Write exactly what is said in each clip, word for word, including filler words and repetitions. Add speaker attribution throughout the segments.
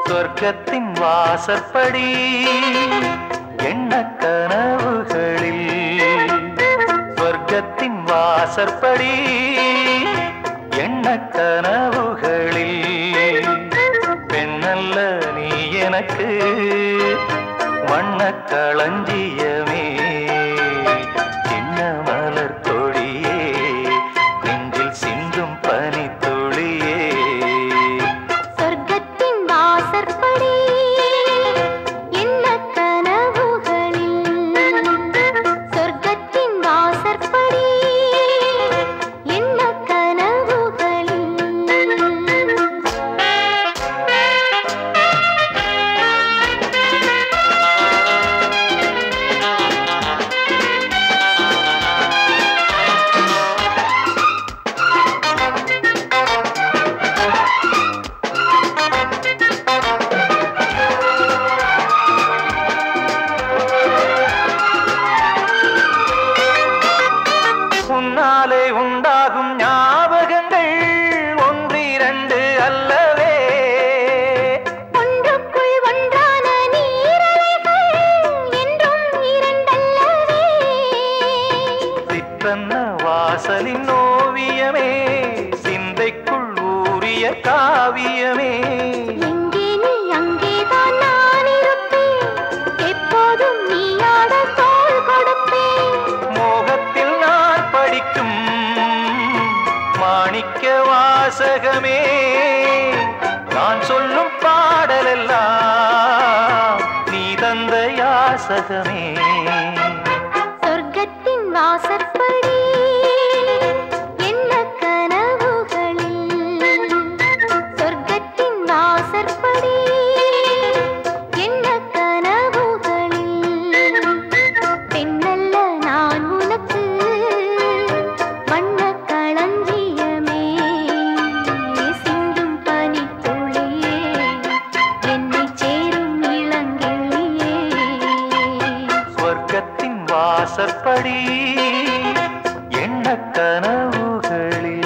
Speaker 1: சொர்க்கத்தின் வாசற்படி எண்ண கனவுகளில் சொர்க்கத்தின் வாசற்படி எண்ண கனவுகளில் பெண்ணல்ல நீ எனக்கு வண்ண களஞ்சியமே சின்ன மலர் கொடியே நெஞ்சில் சிந்தும் பனித்துளியே
Speaker 2: சொர்க்கத்தின் வாசற்படி என்ன கனவுகளில் சொர்க்கத்தின் வாசற்படி என்ன கனவுகளில்
Speaker 1: உன்னாலே உண்டாகும் ஞாபகங்கள் ஒன்றிரண்டு அல்லவே
Speaker 2: ஒன்றுக்குள் ஒன்றான நீரலைகள் என்றும் இரண்டல்லவே
Speaker 1: சிற்றன்ன வாசலின் ஓவியமே சிந்தைக்குள் ஊறிய காவியமே
Speaker 2: எங்கே நீ அங்கேதான் நான் இருப்பேன் எப்போதும் நீயாட தோள் கொடுப்பேன்
Speaker 1: மோகத்தில் நான் படிக்கும் மாணிக்க வாசகமே நான் சொல்லும் பாடலெல்லாம் நீ தந்த யாசகமே
Speaker 2: சொர்க்கத்தின் வாசற்படி என்ன கனவுகளில் சொர்க்கத்தின் வாசற்படி என்ன கனவுகளில் பெண்ணல்ல நான் உனக்கு வண்ண களஞ்சியமே சிந்தும் பனித்துளியே என்னை சேரும் இளங்கிளியே
Speaker 1: சொர்க்கத்தின் வாசற்படி எண்ண கனவுகளில்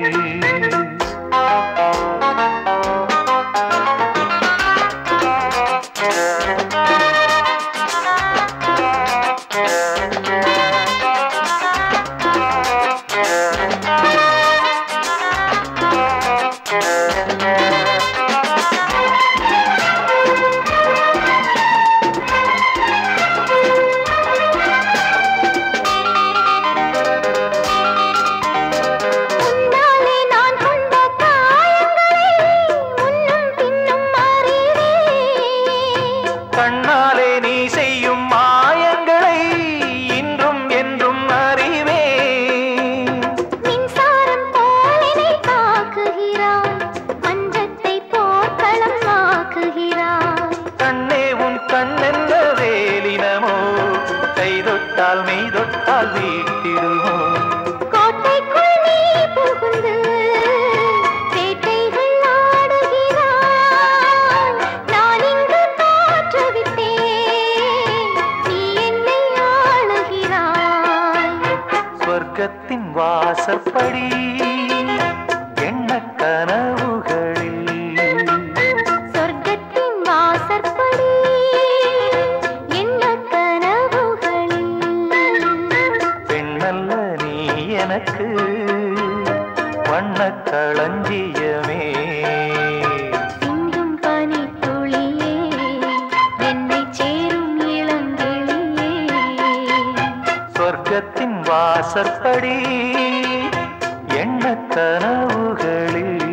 Speaker 2: உன்னாலே நான் கொண்ட காயங்களை முன்னும் பின்னும் அறிவேன்
Speaker 1: கண்ணாலே நீ செய்யும் மாயங்களை இன்றும் என்றும் அறிவேன்
Speaker 2: மின்சாரம் போலினை தாக்குகிறாய் மஞ்சத்தை போர்க்களம் ஆக்குகிறாய்
Speaker 1: கண்ணே உன் கண்ணென்ன வேலினமோ கை தொட்டால் மெய் தொட்டால் வீட்டிடுமோ
Speaker 2: கோட்டைக்குள் நீ புகுந்து வேட்டைகள் ஆடுகிறாய் நான் இங்கு தோற்றுவிட்டேன் நீ என்னை ஆளுகிறாய்
Speaker 1: சொர்க்கத்தின் வாசற்படி எண்ண கனவுகளில்
Speaker 2: சொர்க்கத்தின் வாசற்படி என்ன கனவுகளில்
Speaker 1: பெண்ணல்ல நீ எனக்கு வண்ண களஞ்சியமே
Speaker 2: சிந்தும் பனித்துளியே என்னை சேரும் இளங்கிளியே
Speaker 1: சொர்க்கத்தின் வாசற்படி எண்ண கனவுகளில்